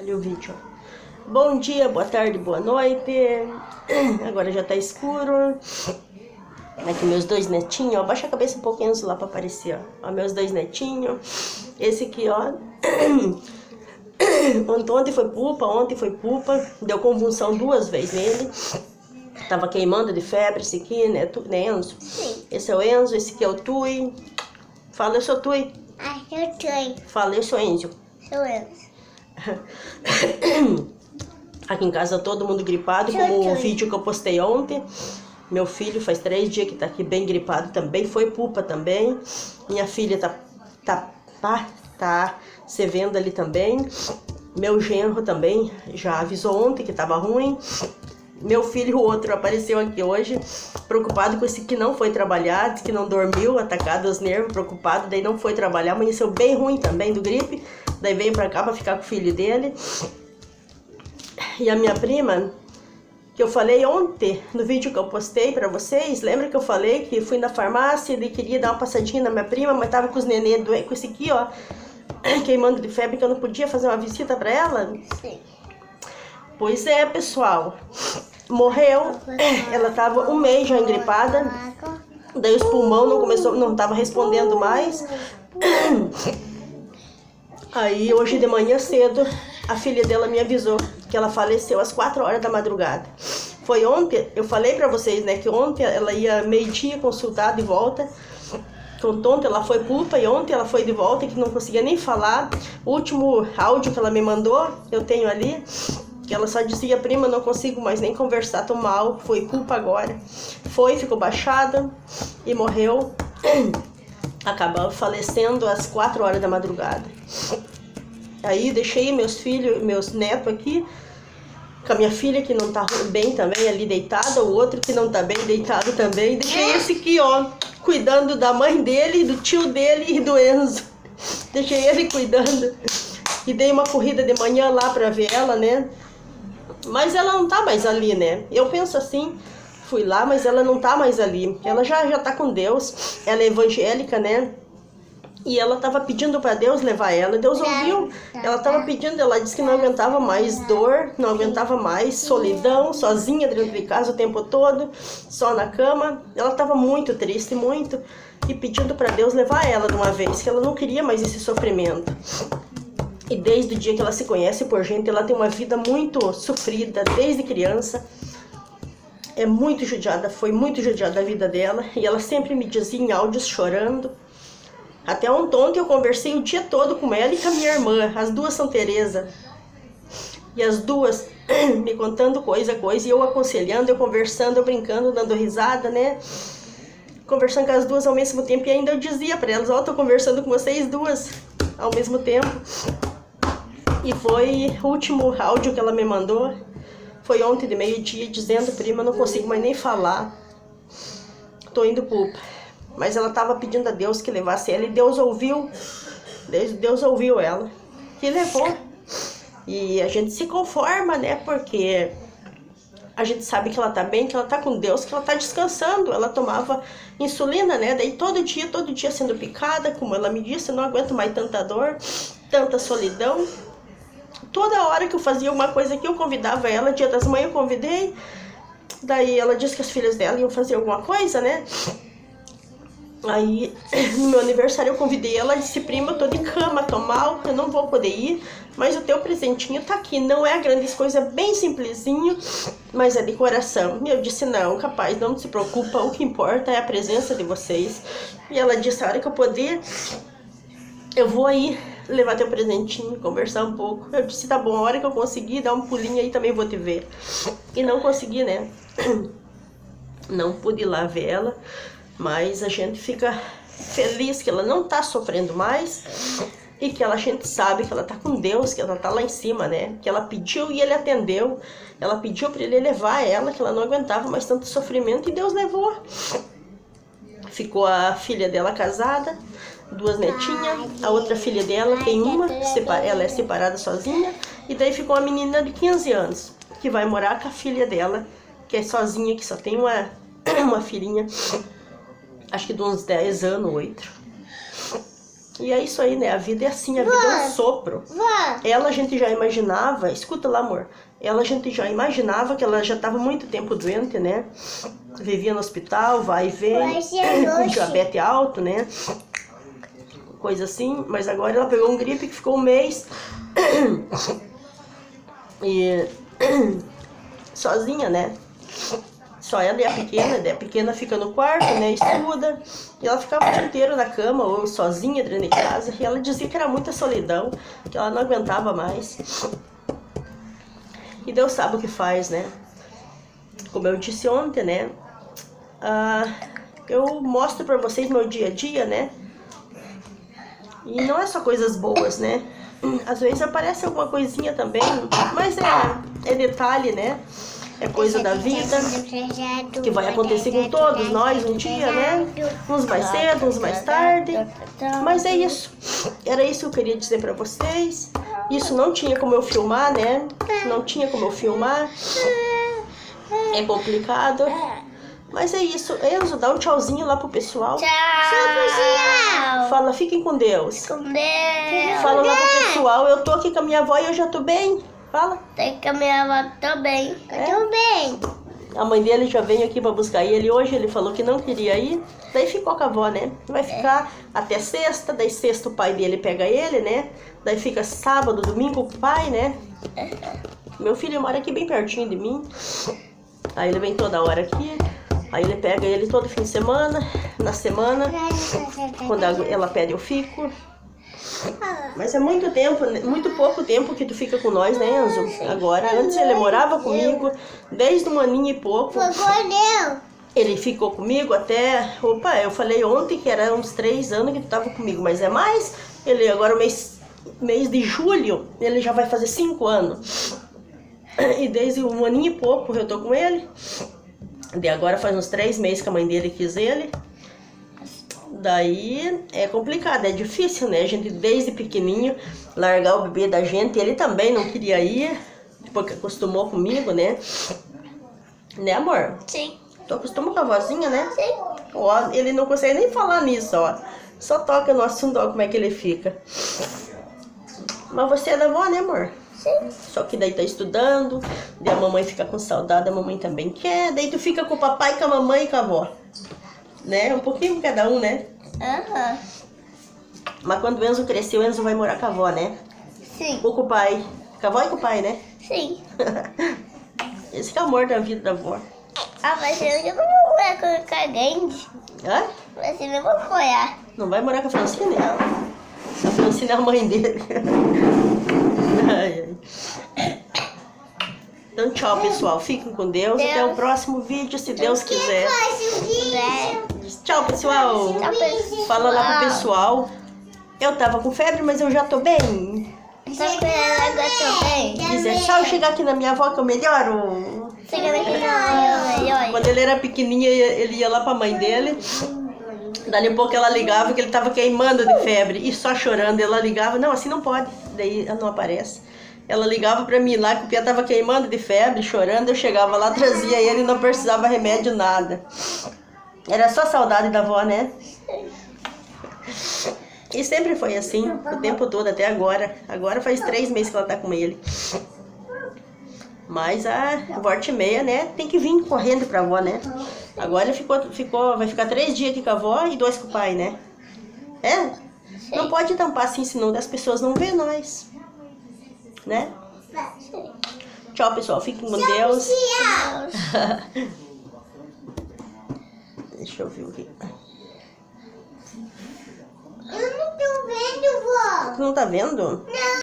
Olha o vídeo. Bom dia, boa tarde, boa noite. Agora já tá escuro. Aqui meus dois netinhos, ó. Baixa a cabeça um pouquinho lá pra aparecer, ó. Ó, meus dois netinhos. Esse aqui, ó. Ontem foi pupa. Deu convulsão 2 vezes nele. Tava queimando de febre esse aqui, né, Enzo? Sim. Esse é o Enzo, esse aqui é o Tui. Fala, eu sou Tui. Ah, eu sou. Fala, eu sou Enzo. Sou eu. Aqui em casa todo mundo gripado, como o vídeo que eu postei ontem. Meu filho faz 3 dias que tá aqui bem gripado também, foi pupa também. Minha filha tá se vendo ali também. Meu genro também já avisou ontem que tava ruim. Meu filho, o outro, apareceu aqui hoje, preocupado com esse que não foi trabalhar, disse que não dormiu, atacado aos nervos, preocupado, daí não foi trabalhar, amanheceu bem ruim também do gripe, daí veio pra cá pra ficar com o filho dele. E a minha prima, que eu falei ontem, no vídeo que eu postei pra vocês, lembra que eu falei que fui na farmácia e queria dar uma passadinha na minha prima, mas tava com os nenê doentes, com esse aqui, ó, queimando de febre, que eu não podia fazer uma visita pra ela? Sim. Pois é, pessoal, morreu, ela tava 1 mês já engripada, daí os pulmões não tava respondendo mais. Aí hoje de manhã cedo, a filha dela me avisou que ela faleceu às 4 horas da madrugada. Foi ontem, eu falei pra vocês, né, que ontem ela ia meio-dia consultar de volta. Ontem ela foi pupa e ontem ela foi de volta, que não conseguia nem falar. O último áudio que ela me mandou, eu tenho ali, que ela só dizia: prima, não consigo mais nem conversar, tô mal, foi culpa agora. Ficou baixada e morreu. Acabou falecendo às 4 horas da madrugada. Aí deixei meus filhos, meus netos aqui, com a minha filha que não tá bem também, ali deitada, o outro que não tá bem deitado também. Deixei esse aqui, ó, cuidando da mãe dele, do tio dele e do Enzo. Deixei ele cuidando. E dei uma corrida de manhã lá pra ver ela, né? Mas ela não tá mais ali, né? Eu penso assim, fui lá, mas ela não tá mais ali. Ela já tá com Deus. Ela é evangélica, né? E ela tava pedindo pra Deus levar ela. Deus ouviu. Ela tava pedindo, ela disse que não aguentava mais dor, não aguentava mais solidão, sozinha dentro de casa o tempo todo, só na cama. Ela tava muito triste, muito. E pedindo pra Deus levar ela de uma vez, que ela não queria mais esse sofrimento. E desde o dia que ela se conhece por gente, ela tem uma vida muito sofrida, desde criança. É muito judiada, foi muito judiada a vida dela. E ela sempre me dizia em áudios chorando. Até ontem eu conversei o dia todo com ela e com a minha irmã. As duas são Teresa. E as duas me contando coisa. E eu aconselhando, eu conversando, eu brincando, dando risada, né? Conversando com as duas ao mesmo tempo. E ainda eu dizia pra elas: ó, tô conversando com vocês duas ao mesmo tempo. E foi o último áudio que ela me mandou, foi ontem de meio-dia, dizendo: prima, não consigo mais nem falar, tô indo pupa. Mas ela tava pedindo a Deus que levasse ela, e Deus ouviu ela, e levou. E a gente se conforma, né, porque a gente sabe que ela tá bem, que ela tá com Deus, que ela tá descansando. Ela tomava insulina, né, daí todo dia sendo picada, como ela me disse: não aguento mais tanta dor, tanta solidão. Toda hora que eu fazia alguma coisa aqui, eu convidava ela. Dia das Mães eu convidei. Daí ela disse que as filhas dela iam fazer alguma coisa, né? Aí no meu aniversário eu convidei ela. Disse: prima, eu tô de cama, tô mal, eu não vou poder ir, mas o teu presentinho tá aqui. Não é grande coisa, bem simplesinho, mas é de coração. E eu disse: não, capaz, não se preocupa, o que importa é a presença de vocês. E ela disse: a hora que eu poder, eu vou aí levar teu presentinho, conversar um pouco. Eu disse: tá bom, a hora que eu conseguir dar um pulinho aí também vou te ver. E não consegui, né? Não pude ir lá ver ela, mas a gente fica feliz que ela não tá sofrendo mais e que a gente sabe que ela tá com Deus, que ela tá lá em cima, né? Que ela pediu e ele atendeu. Ela pediu pra ele levar ela, que ela não aguentava mais tanto sofrimento, e Deus levou. Ficou a filha dela casada, 2 netinhas, a outra filha dela tem uma, ela é separada sozinha, e daí ficou uma menina de 15 anos, que vai morar com a filha dela, que é sozinha, que só tem uma filhinha, acho que de uns 10 anos, 8. E é isso aí, né? A vida é assim, a vida é um sopro. Ela a gente já imaginava, escuta lá, amor. Ela a gente já imaginava que ela já estava muito tempo doente, né? Vivia no hospital, vai e vem, com diabetes alto, né? Coisa assim. Mas agora ela pegou um gripe que ficou um mês. E sozinha, né? Só ela e a pequena fica no quarto, né, estuda, e ela ficava o dia inteiro na cama, ou sozinha dentro de casa, e ela dizia que era muita solidão, que ela não aguentava mais. E Deus sabe o que faz, né? Como eu disse ontem, né, eu mostro pra vocês meu dia a dia, né, e não é só coisas boas, né, às vezes aparece alguma coisinha também, mas é detalhe, né? É coisa da vida, que vai acontecer com todos nós um dia, né? Uns mais cedo, uns mais tarde. Mas é isso. Era isso que eu queria dizer pra vocês. Isso não tinha como eu filmar, né? Não tinha como eu filmar. É complicado. Mas é isso. Enzo, dá um tchauzinho lá pro pessoal. Tchau. Fala, fiquem com Deus. Com Deus. Fala lá pro pessoal. Eu tô aqui com a minha avó e eu já tô bem. Fala. Tem que a minha avó também. Eu também. A mãe dele já veio aqui pra buscar ele hoje, ele falou que não queria ir, daí ficou com a avó, né? Vai ficar até sexta, daí sexta o pai dele pega ele, né? Daí fica sábado, domingo com o pai, né? Meu filho mora aqui bem pertinho de mim, aí ele vem toda hora aqui, aí ele pega ele todo fim de semana, na semana, quando ela pede eu fico. Mas é muito tempo, muito pouco tempo que tu fica com nós, né, Enzo? Agora, antes ele morava comigo, desde um aninho e pouco. Ele ficou comigo até... Opa, eu falei ontem que era uns 3 anos que tu tava comigo, mas é mais. Ele agora, o mês de julho, ele já vai fazer 5 anos. E desde um aninho e pouco eu tô com ele. De agora faz uns 3 meses que a mãe dele quis ele. Daí é complicado, é difícil, né? A gente desde pequenininho largar o bebê da gente, ele também não queria ir, porque acostumou comigo, né? Né, amor? Sim. Tu acostumou com a vozinha, né? Sim. Ó, ele não consegue nem falar nisso, ó. Só toca no assunto, ó, como é que ele fica. Mas você é da avó, né, amor? Sim. Só que daí tá estudando, daí a mamãe fica com saudade, a mamãe também quer, daí tu fica com o papai, com a mamãe e com a avó. Né? Um pouquinho cada um, né? Mas quando o Enzo crescer, o Enzo vai morar com a avó, né? Sim. Ou com o pai. Com a avó e com o pai, né? Sim. Esse que é o amor da vida da avó. Mas eu não vou morar com a grande. Hã? Mas eu não vou morar. Não vai morar com a Francine? Não. A Francine é a mãe dele. Ai, ai. Então, tchau, pessoal. Fiquem com Deus. Até o próximo vídeo, se Deus quiser. Tchau, pessoal. Tchau, pessoal. Fala lá pro pessoal. Eu tava com febre, mas eu já tô bem. Tá com água também? Dizer tchau, chegar aqui na minha avó que eu melhoro. Quando ele era pequenininho, ele ia lá pra mãe dele. Dali a pouco ela ligava que ele tava queimando de febre e só chorando. Ela ligava, não, assim não pode. Daí ela não aparece. Ela ligava pra mim lá que o pé tava queimando de febre, chorando. Eu chegava lá, trazia ele e não precisava remédio, nada. Era só saudade da avó, né? E sempre foi assim, o tempo todo, até agora. Agora faz 3 meses que ela tá com ele. Mas a volta e meia, né, tem que vir correndo pra avó, né? Agora ele vai ficar 3 dias aqui com a avó e 2 com o pai, né? É? Não pode tampar assim, senão as pessoas não vê nós. Né? Tchau, pessoal. Fiquem com Deus. Deixa eu ver o que... Eu não tô vendo, vó. Tu não tá vendo? Não.